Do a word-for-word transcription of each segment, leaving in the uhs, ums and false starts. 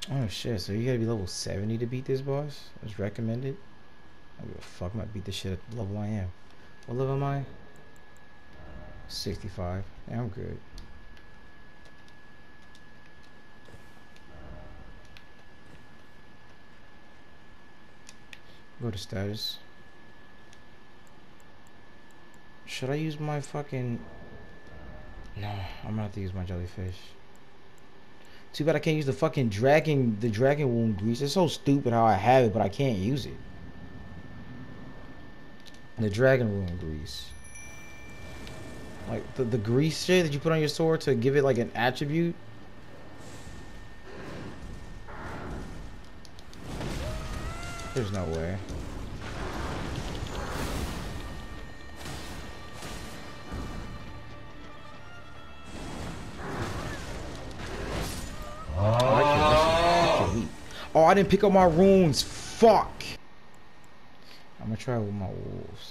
Oh shit, so you gotta be level seventy to beat this boss? It's recommended? I don't give a fuck, I might beat this shit at the level I am. What level am I? sixty-five. Yeah, I'm good. Go to status. Should I use my fucking... No, I'm gonna have to use my jellyfish. Too bad I can't use the fucking dragon, the dragon wound grease. It's so stupid how I have it, but I can't use it. The dragon wound grease. Like, the, the grease shit that you put on your sword to give it, like, an attribute. There's no way. Oh, I didn't pick up my runes. Fuck. I'm gonna try with my wolves.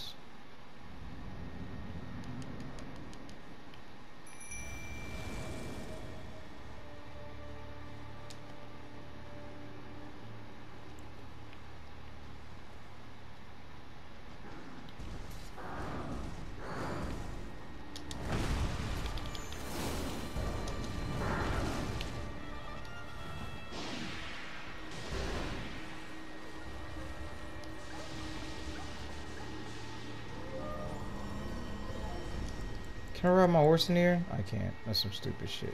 Can I ride my horse in here? I can't. That's some stupid shit.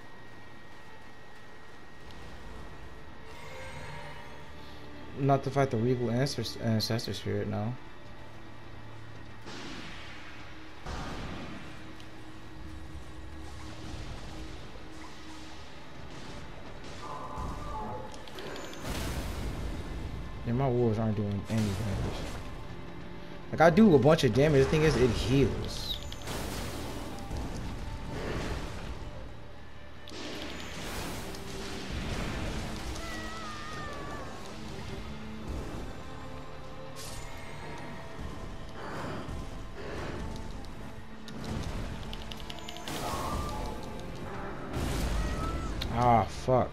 Not to fight the regal ancestor, ancestor spirit, no. Yeah, my wolves aren't doing any damage. Like, I do a bunch of damage. The thing is, it heals. Ah, fuck.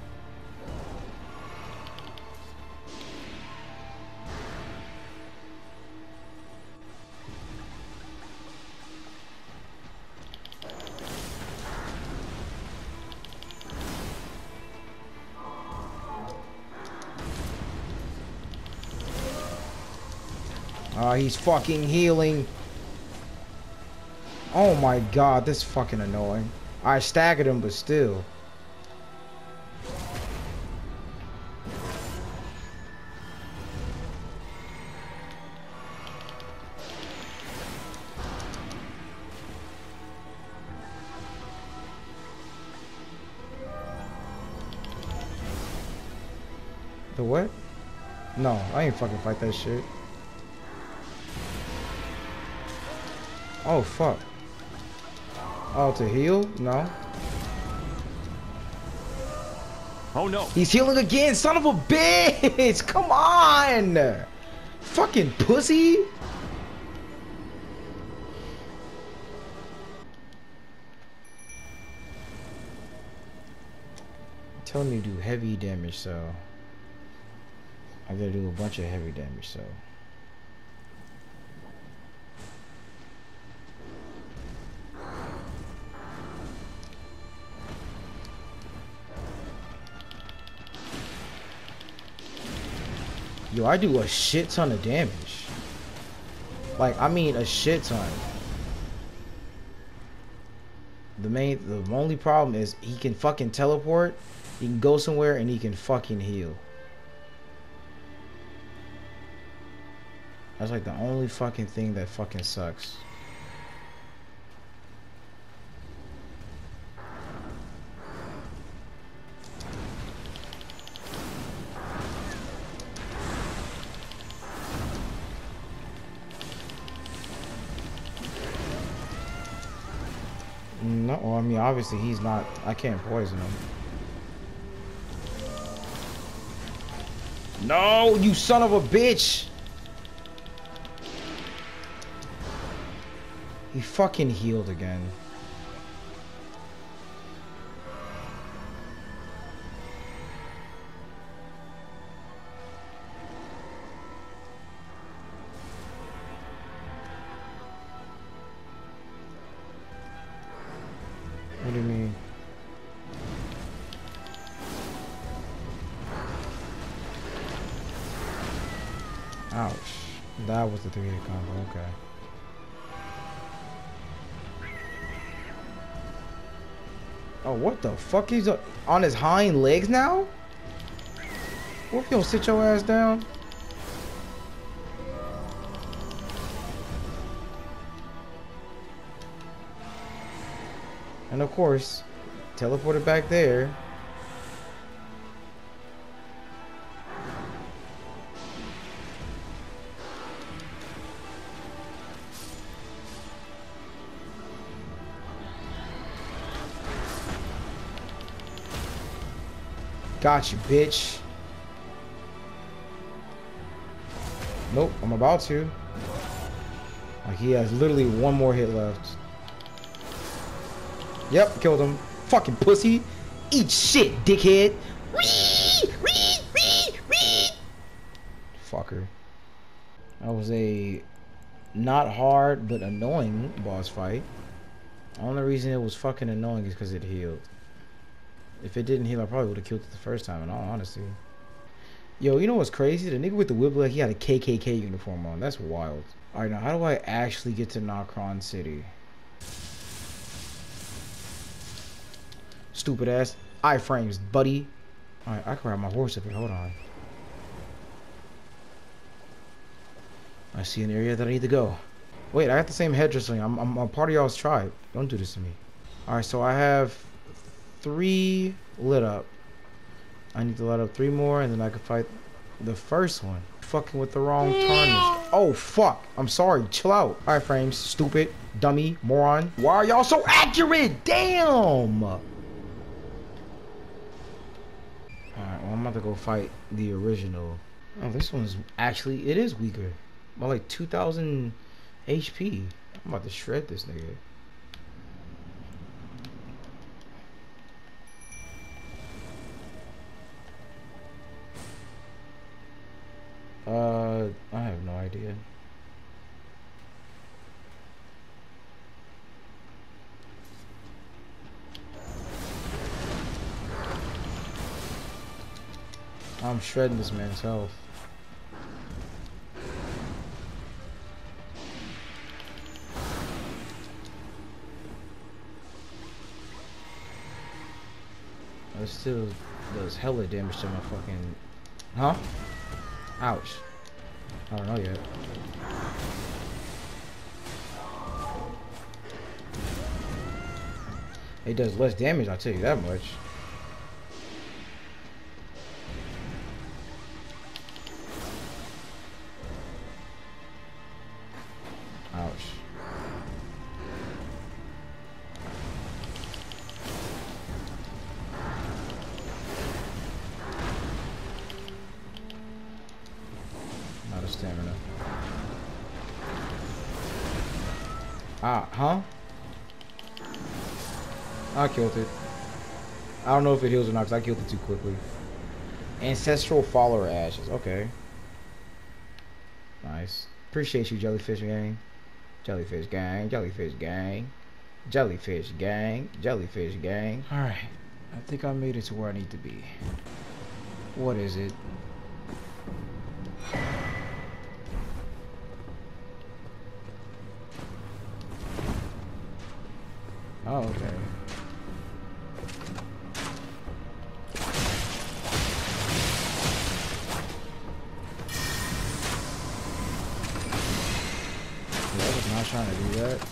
Ah, he's fucking healing. Oh my god, this is fucking annoying. I staggered him, but still. The what? No, I ain't fucking fight that shit. Oh, fuck. Oh, to heal? No. Oh, no. He's healing again, son of a bitch! Come on! Fucking pussy! I'm telling me to do heavy damage, so... I gotta do a bunch of heavy damage, so... Yo, I do a shit ton of damage. Like, I mean a shit ton. The main, the only problem is he can fucking teleport, he can go somewhere, and he can fucking heal. That's like the only fucking thing that fucking sucks. No, well, I mean, obviously he's not, I can't poison him. No, you son of a bitch! He fucking healed again. Ouch. That was the three hit combo, okay. Oh, what the fuck? He's uh, on his hind legs now? What if you don't sit your ass down? And of course, teleported back there. Got you, bitch. Nope, I'm about to. Like, he has literally one more hit left. Yep, killed him. Fucking pussy. Eat shit, dickhead. Wee! Wee! Wee! Wee! Fucker. That was a not hard, but annoying boss fight. The only reason it was fucking annoying is because it healed. If it didn't heal, I probably would have killed it the first time, in all honesty. Yo, you know what's crazy? The nigga with the whip, like, he had a K K K uniform on. That's wild. Alright, now how do I actually get to Nokron City? Stupid ass iframes, buddy. Alright, I can ride my horse up here. Hold on. I see an area that I need to go. Wait, I got the same headdress on. I'm, I'm, I'm part of y'all's tribe. Don't do this to me. Alright, so I have three lit up. I need to light up three more, and then I can fight the first one. Fucking with the wrong tarnish. Oh, fuck. I'm sorry. Chill out. Alright, frames. Stupid. Dummy. Moron. Why are y'all so accurate? Damn. Alright, well, I'm about to go fight the original. Oh, this one's actually, it is weaker. About like two thousand H P. I'm about to shred this nigga. Uh, I have no idea. I'm shredding this man's health. It still does hella damage to my fucking... Huh? Ouch. I don't know yet. It does less damage, I'll tell you that much. Ouch. Not a stamina. Ah, huh? I killed it. I don't know if it heals or not because I killed it too quickly. Ancestral follower ashes. Okay. Nice. Appreciate you, Jellyfish Gang. Jellyfish Gang. Jellyfish Gang. Jellyfish Gang. Jellyfish Gang. Alright. I think I made it to where I need to be. What is it? Oh, okay. Yeah, I was not trying to do that.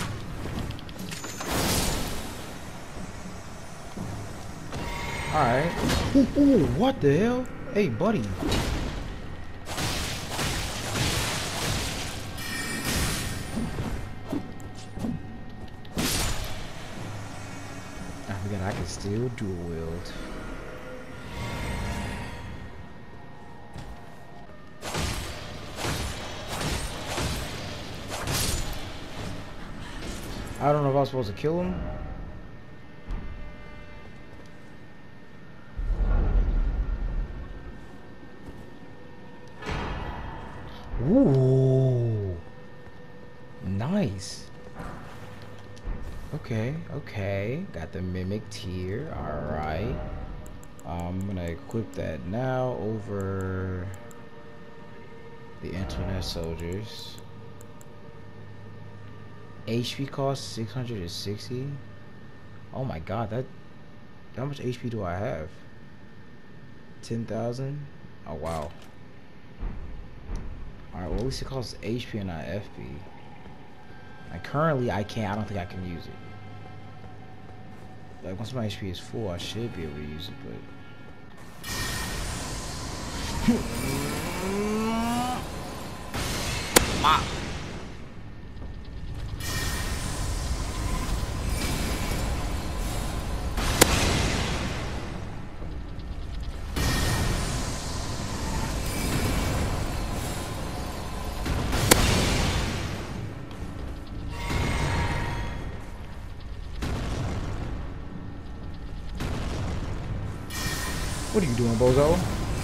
Alright. Ooh, ooh, what the hell? Hey, buddy. I forgot I can still dual wield. I don't know if I was supposed to kill him. Ooh, nice. Okay, okay. Got the mimic tier. All right. I'm gonna equip that now over The internet soldiers. H P cost six hundred sixty. Oh my god, that how much H P do I have? ten thousand? Oh wow. Alright, well at least it costs H P and not F P. And currently I can't, I don't think I can use it. Like once my H P is full I should be able to use it, but ah. What are you doing, bozo?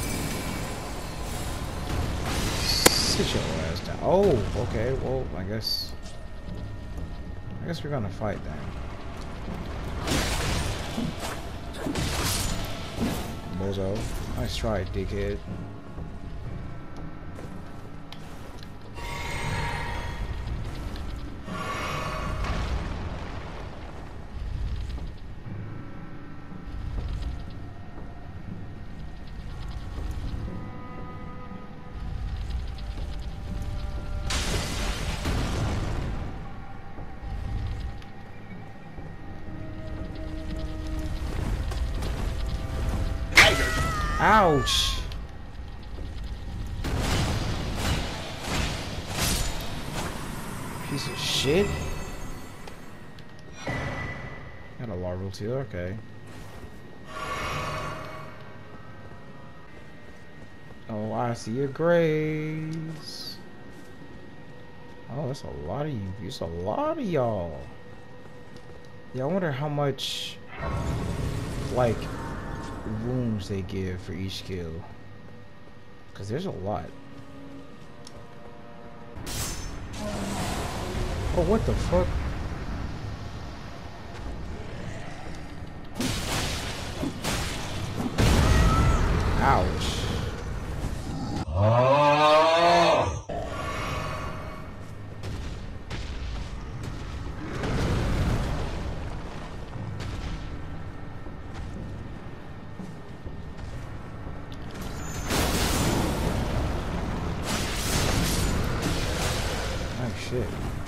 Sit your ass down. Oh, okay. Well, I guess. I guess we're gonna fight then. Bozo. Nice try, dickhead. Ouch! Piece of shit. Got a larval too, okay. Oh, I see your graves. Oh, that's a lot of you. It's a lot of y'all. Yeah, I wonder how much, like, wounds they give for each skill, because there's a lot. Oh, what the fuck? Ouch. Oh. Shit.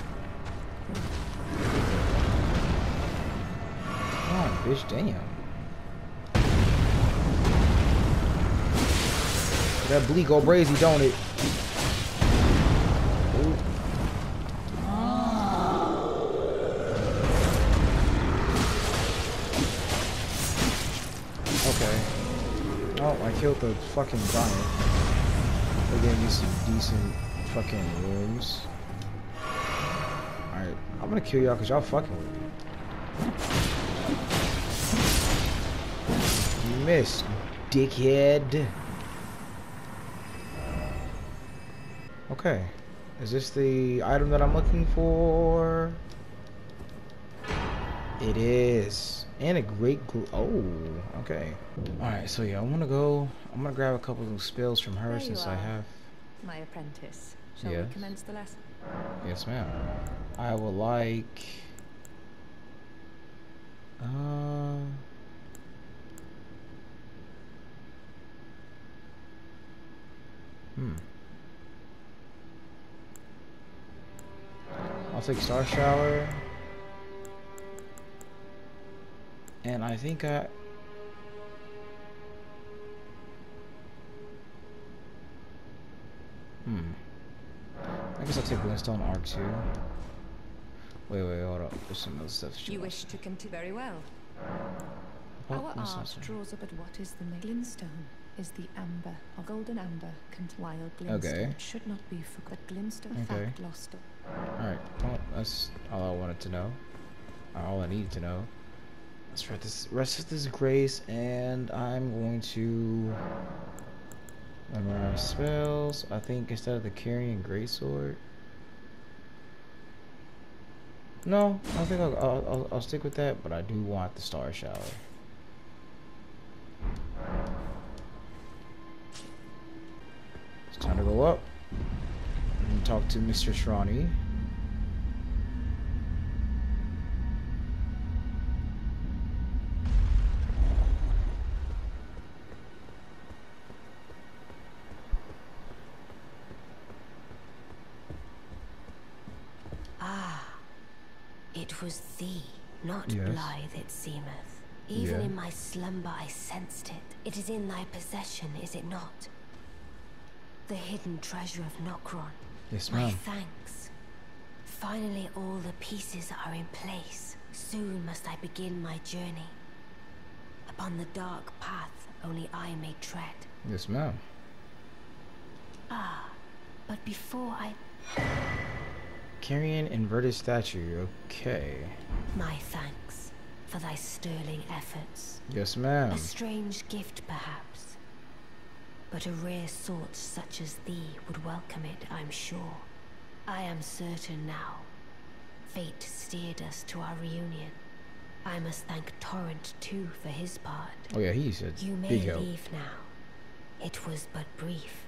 Come on, bitch, damn. That bleak go brazy, don't it? Ooh. Okay. Oh, I killed the fucking giant. They gave me some decent fucking wounds. Alright, I'm gonna kill y'all because y'all fucking with me. You missed, dickhead. Okay. Is this the item that I'm looking for? It is. And a great glue. Oh, okay. Alright, so yeah, I'm gonna go. I'm gonna grab a couple of spells from her There since you I are, have. my apprentice. Shall Yes. we commence the lesson? Yes, ma'am. I would like. Uh. Hmm. I'll take Star Shower. And I think I. Hmm. I guess I'll take Glintstone Arc too. Wait, wait, hold up. There's some other stuff. You wish to continue very well. Oh, Our that's not art so- draws up at what is the glintstone is the amber of golden amber cont wild glintstone. Okay. It should not be forgot. Glintstone Okay. fact lost. Alright, well, that's all I wanted to know. Or all I needed to know. Let's read this rest of this grace, and I'm going to memorize spells. I think instead of the carrying greatsword. No, I think I'll, I'll, I'll, I'll stick with that, but I do want the Star Shower. It's time to go up. talk to Mister Shrani. Ah, it was thee, not Yes. Blythe it seemeth. Even Yeah. in my slumber I sensed it. It is in thy possession, is it not? The hidden treasure of Nokron. Yes, My ma'am. thanks. Finally all the pieces are in place. Soon must I begin my journey. Upon the dark path only I may tread. Yes, ma'am. Ah, but before I... Carrying inverted statue. Okay. My thanks for thy sterling efforts. Yes, ma'am. A strange gift, perhaps. But a rare sort such as thee would welcome it, I'm sure. I am certain now. Fate steered us to our reunion. I must thank Torrent, too, for his part. Oh yeah, he said You may big help. leave now. It was but brief.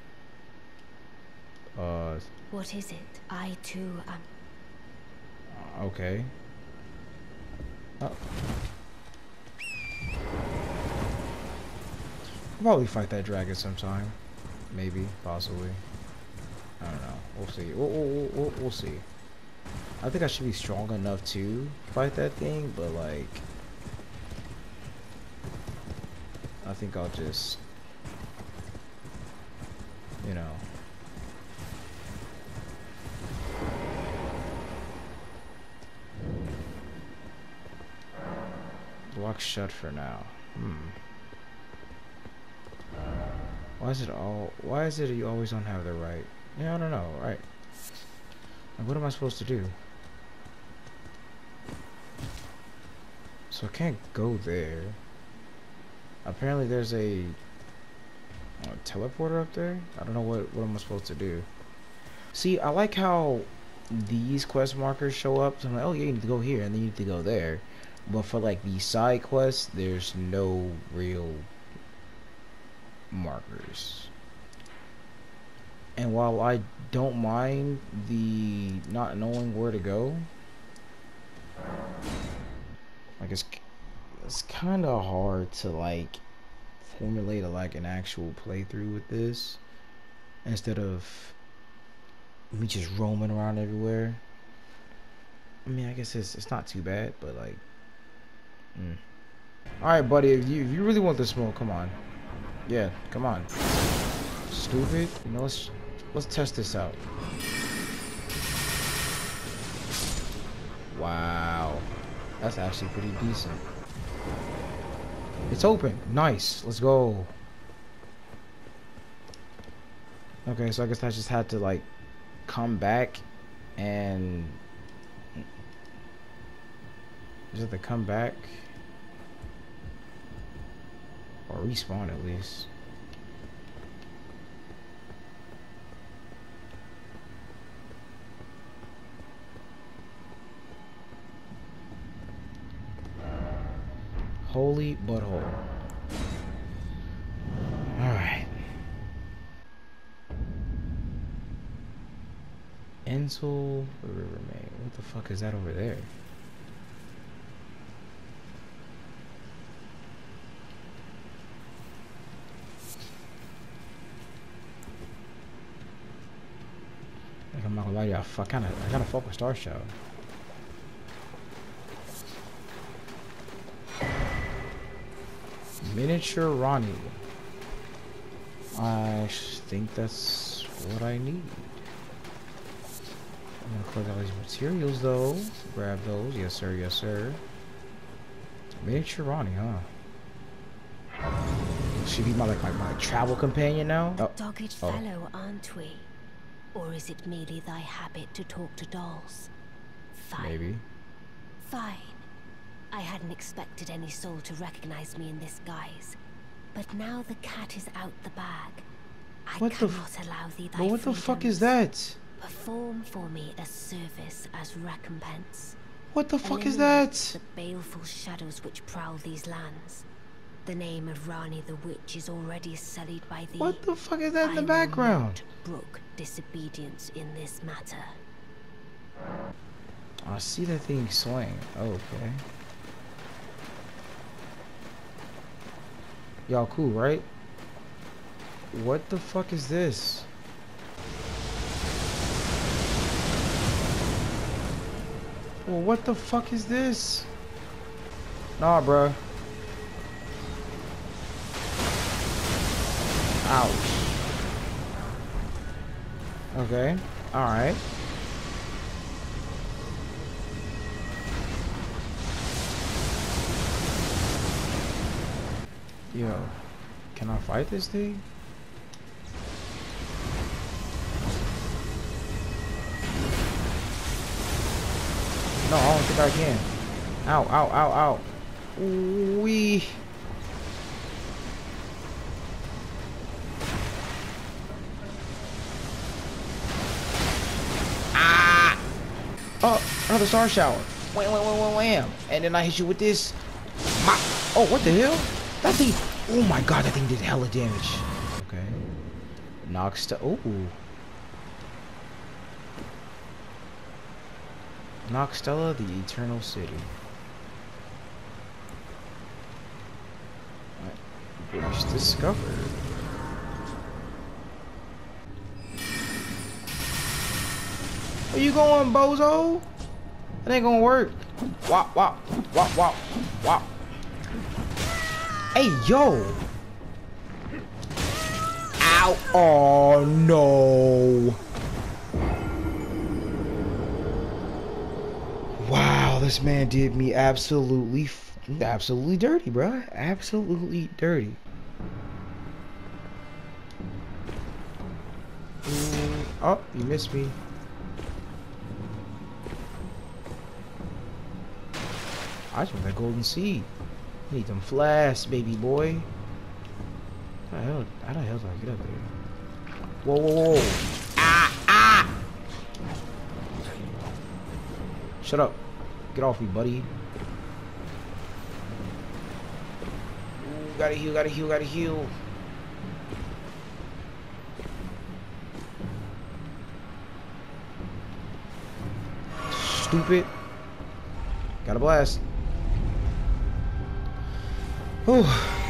Uh, What is it? I, too, am... okay. Oh. I'll probably fight that dragon sometime. Maybe, possibly. I don't know. We'll see. We'll, we'll, we'll, we'll see. I think I should be strong enough to fight that thing, but like... I think I'll just... You know... Lock shut for now. Hmm. Why is it all... Why is it you always don't have the right... Yeah, I don't know. Right. Like, what am I supposed to do? So I can't go there. Apparently there's a... a teleporter up there? I don't know what, what am I supposed to do. See, I like how these quest markers show up. So I'm like, oh yeah, you need to go here and then you need to go there. But for like the side quests, there's no real markers. And while I don't mind the not knowing where to go, like it's it's kind of hard to like formulate a, like an actual playthrough with this instead of me just roaming around everywhere. I mean, I guess it's it's not too bad, but like. Mm. Alright, buddy, if you if you really want the smoke, come on. Yeah, come on. Stupid. You know, let's let's test this out. Wow. That's actually pretty decent. It's open. Nice. Let's go. Okay, so I guess I just had to like come back and just have to come back. Or respawn at least. Holy butthole. Alright. Enzel Rivermaid. What the fuck is that over there? I'm not gonna lie to you, I kind of, I kind of fuck with Star Shadow. Miniature Ronnie. I think that's what I need. I'm gonna collect all these materials though. Grab those, yes sir, yes sir. Miniature Ronnie, huh? Should be my like my, my travel companion now. Oh. Dogged Oh. fellow, aren't we? Or is it merely thy habit to talk to dolls? Fine. Maybe. Fine. I hadn't expected any soul to recognize me in this guise. But now the cat is out the bag. I What the cannot allow thee thy But what the fuck is freedoms. that? Perform for me a service as recompense. What the fuck is Eliminate that? the baleful shadows which prowl these lands. The name of Rani the Witch is already sullied by thee. What the fuck is that in I the will background? not brook disobedience in this matter. I see that thing swing. Oh, okay. Y'all cool, right? What the fuck is this? Well, what the fuck is this? Nah, bruh. Ouch. Okay. Alright. Yo. Can I fight this thing? No, I don't think I can. Ow, ow, ow, ow. Wee. Ah! Oh, another star shower. Wham, wham, wham, wham, wham. And then I hit you with this. My, oh, what the hell? That thing. Oh my god, that thing did hella damage. Okay. Knocks to. Oh. Noxtella, the Eternal City. Bridge discovered. Where you going, bozo? That ain't gonna work. Wop, wop, wop, wop, wop. Hey, yo. Ow. Oh, no. Wow, this man did me absolutely, absolutely dirty, bro. Absolutely dirty. Mm, oh, you missed me. I just want that golden seed. I need them flasks, baby boy. How the hell, how the hell do I get up there? Whoa, whoa, whoa. Ah, ah! Shut up. Get off me, buddy. Ooh, gotta heal, gotta heal, gotta heal. Stupid. Got a blast. Whew.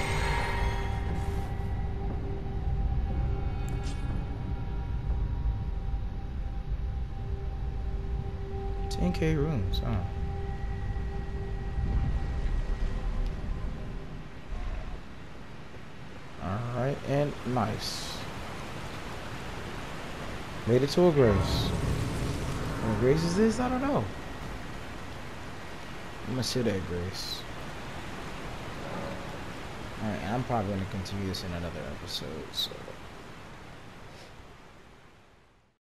ten K rooms, huh? Alright, and nice. Made it to a grace. What grace is this? I don't know. I'm gonna see that grace. Alright, I'm probably gonna continue this in another episode, so